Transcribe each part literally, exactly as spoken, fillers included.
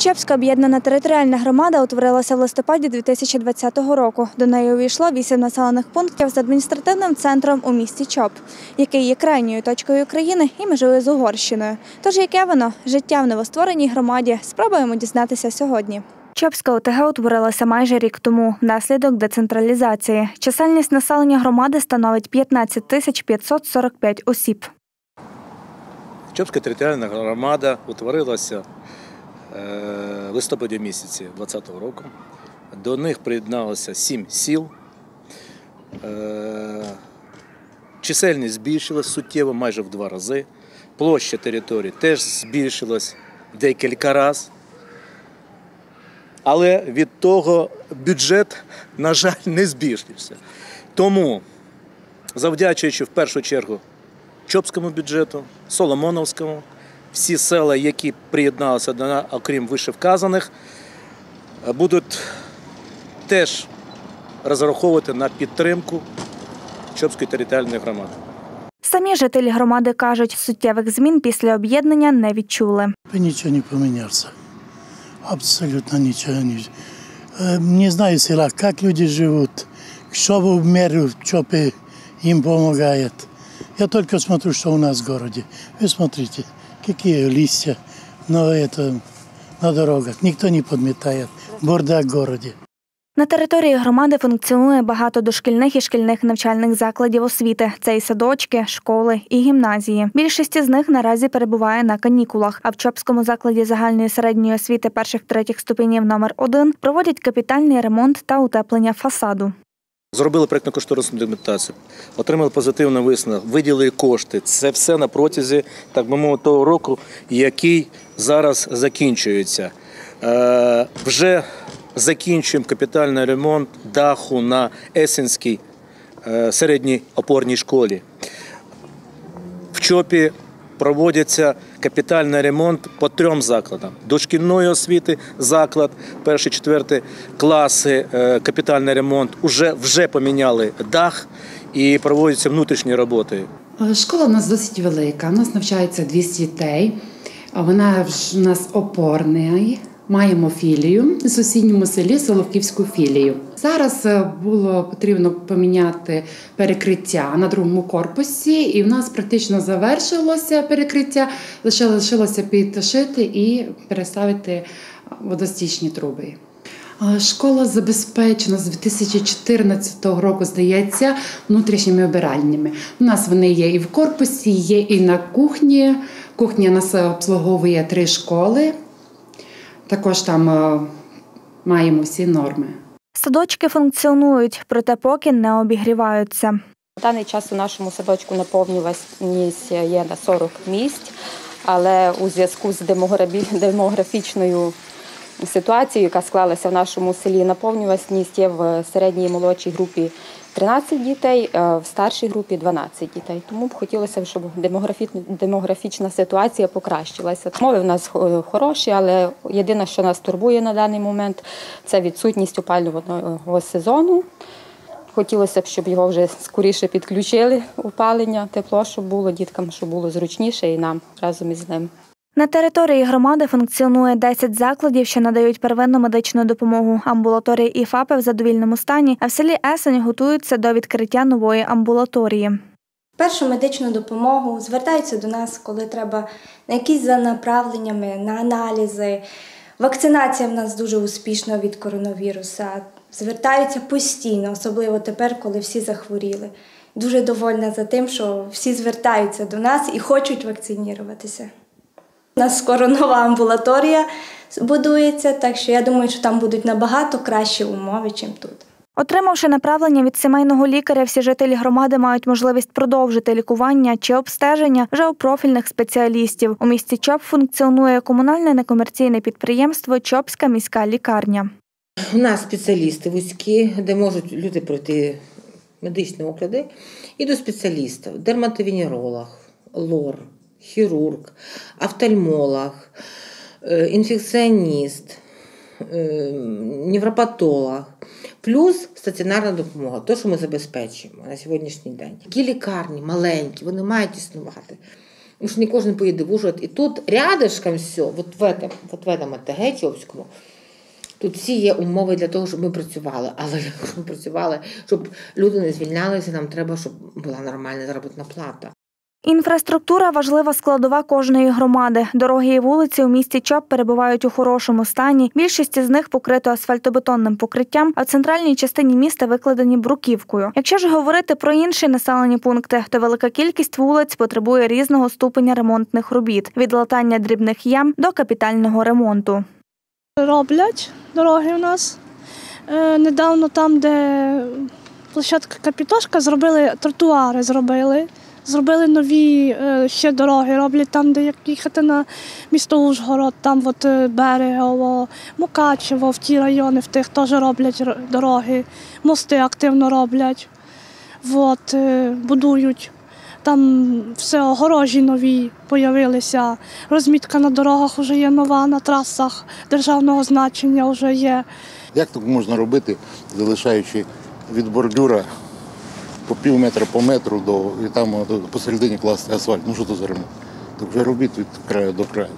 Чопська об'єднана територіальна громада утворилася в листопаді дві тисячі двадцятого року. До неї увійшло вісім населених пунктів з адміністративним центром у місті Чоп, який є крайньою точкою країни і межує з Угорщиною. Тож яке воно – життя в новоствореній громаді – спробуємо дізнатися сьогодні. Чопська ОТГ утворилася майже рік тому, внаслідок децентралізації. Чисельність населення громади становить п'ятнадцять тисяч п'ятсот сорок п'ять осіб. Чопська територіальна громада утворилася в листопаді місяці двадцятого року. До них приєдналося сім сіл. Чисельність збільшилась суттєво, майже в два рази. Площа території теж збільшилась декілька разів. Але від того бюджет, на жаль, не збільшився. Тому, завдячуючи в першу чергу Чопському бюджету, Соломоновському, всі села, які приєдналися до нас, окрім вищевказаних, будуть теж розраховувати на підтримку Чопської територіальної громади. Самі жителі громади кажуть, суттєвих змін після об'єднання не відчули. Нічого не помінявся. Абсолютно нічого не. Не знаю села, як люди живуть, що в міру в Чопі їм допомагає. Я тільки смотрю, що у нас в місті. Ви смотрите, які листя, но это на дорогах. Ніхто не підмітає. Бардак в місті. На території громади функціонує багато дошкільних і шкільних навчальних закладів освіти. Це і садочки, школи, і гімназії. Більшість з них наразі перебуває на канікулах. А в Чопському закладі загальної середньої освіти перших-третіх ступенів номер один проводять капітальний ремонт та утеплення фасаду. Зробили проєктно-кошторисну документацію, отримали позитивний висновок, виділили кошти. Це все на протязі, так би мовити, того року, який зараз закінчується. Е, вже закінчуємо капітальний ремонт даху на Есенській е, середній опорній школі. В Чопі проводиться капітальний ремонт по трьом закладам. Дошкільної освіти заклад, перші-четверті класи, капітальний ремонт. Уже, вже поміняли дах і проводяться внутрішні роботи. Школа у нас досить велика, у нас навчається двісті дітей, вона у нас опорна. Маємо філію в сусідньому селі, Соловківську філію. Зараз було потрібно поміняти перекриття на другому корпусі, і в нас практично завершилося перекриття, лише лишилося підшити і переставити водостічні труби. Школа забезпечена з дві тисячі чотирнадцятого року, здається, внутрішніми вбиральнями. У нас вони є і в корпусі, є і на кухні. Кухня нас обслуговує три школи. Також там маємо всі норми. Садочки функціонують, проте поки не обігріваються. На даний час у нашому садочку наповнюваність є на сорок місць, але у зв'язку з демографічною ситуацією, яка склалася в нашому селі, наповнюваність є в середній і молодшій групі тринадцять дітей, в старшій групі дванадцять дітей. Тому б хотілося, щоб демографічна ситуація покращилася. Умови в нас хороші, але єдине, що нас турбує на даний момент, це відсутність опалювального сезону. Хотілося б, щоб його вже скоріше підключили, опалення, тепло, щоб було діткам, щоб було зручніше і нам разом із ним. На території громади функціонує десять закладів, що надають первинну медичну допомогу. Амбулаторії і ФАПи в задовільному стані, а в селі Есень готуються до відкриття нової амбулаторії. Першу медичну допомогу звертаються до нас, коли треба на якісь за направленнями, на аналізи. Вакцинація в нас дуже успішна від коронавіруса. Звертаються постійно, особливо тепер, коли всі захворіли. Дуже довольна за тим, що всі звертаються до нас і хочуть вакцинуватися. У нас скоро нова амбулаторія будується, так що я думаю, що там будуть набагато кращі умови, ніж тут. Отримавши направлення від сімейного лікаря, всі жителі громади мають можливість продовжити лікування чи обстеження вже у профільних спеціалістів. У місті Чоп функціонує комунальне некомерційне підприємство «Чопська міська лікарня». У нас спеціалісти вузькі, де можуть люди пройти медичні огляди, і до спеціалістів – дерматовенеролог, лор, хірург, офтальмолог, інфекціоніст, невропатолог, плюс стаціонарна допомога, те, що ми забезпечуємо на сьогоднішній день. Такі лікарні маленькі, вони мають існувати. Тому що не кожен поїде в Ужгород. І тут рядышком все, от в этом, от в этом АТГ Чопському, тут всі є умови для того, щоб ми працювали. Але якщо ми працювали, щоб люди не звільнялися, нам треба, щоб була нормальна заробітна плата. Інфраструктура – важлива складова кожної громади. Дороги і вулиці у місті Чоп перебувають у хорошому стані. Більшість з них покрито асфальтобетонним покриттям, а в центральній частині міста викладені бруківкою. Якщо ж говорити про інші населені пункти, то велика кількість вулиць потребує різного ступеня ремонтних робіт – від латання дрібних ям до капітального ремонту. Роблять дороги у нас. Е, недавно там, де площадка Капітошка, зробили тротуари, зробили. Зробили нові е, ще дороги, роблять там, де як їхати на місто Ужгород, там от Берегово, Мукачево, в ті райони, в тих теж роблять дороги, мости активно роблять, от, е, будують. Там все, огорожі нові з'явилися, розмітка на дорогах вже є нова, на трасах державного значення вже є. Як так можна робити, залишаючи від бордюра по пів метра, по метру, до, і там посередині класти асфальт? Ну що це за ремонт? Так вже робіть від краю до краю.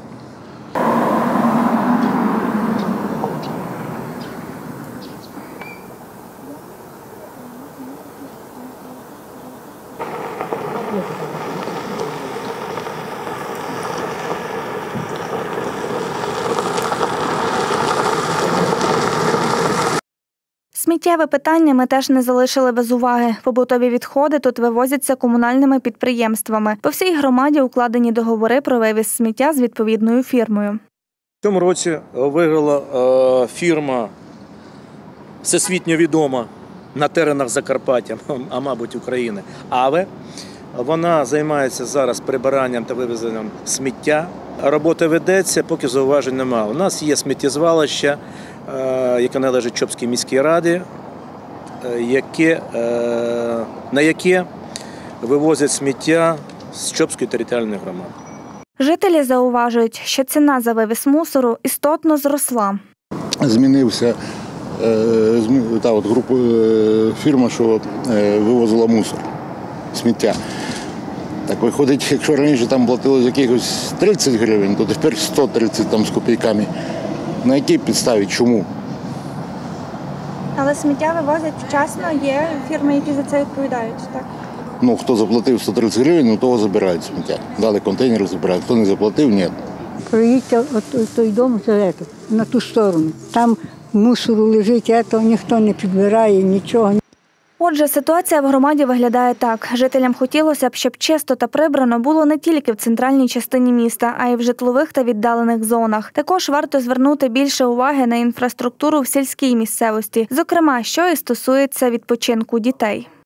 Сміттєве питання ми теж не залишили без уваги. Побутові відходи тут вивозяться комунальними підприємствами. По всій громаді укладені договори про вивіз сміття з відповідною фірмою. В цьому році виграла е, фірма всесвітньо відома на теренах Закарпаття, а мабуть України, АВЕ. Вона займається зараз прибиранням та вивезенням сміття. Робота ведеться, поки зауважень немає. У нас є сміттєзвалище, яке належить Чопській міській раді, яке, на яке вивозять сміття з Чопської територіальної громади. Жителі зауважують, що ціна за вивіз мусору істотно зросла. Змінився та от група, фірма, що вивозила мусор, сміття. Так виходить, якщо раніше там платили з якихось тридцять гривень, то тепер сто тридцять там з копійками. На якій підставі? Чому? Але сміття вивозять вчасно, є фірми, які за це відповідають, так? Ну, хто заплатив сто тридцять гривень, у того забирають сміття. Дали контейнери, забирають. Хто не заплатив, ні. Проїдьте от той дом на ту сторону. Там мусору лежить, а то ніхто не підбирає, нічого. Отже, ситуація в громаді виглядає так. Жителям хотілося б, щоб чисто та прибрано було не тільки в центральній частині міста, а й в житлових та віддалених зонах. Також варто звернути більше уваги на інфраструктуру в сільській місцевості, зокрема, що і стосується відпочинку дітей.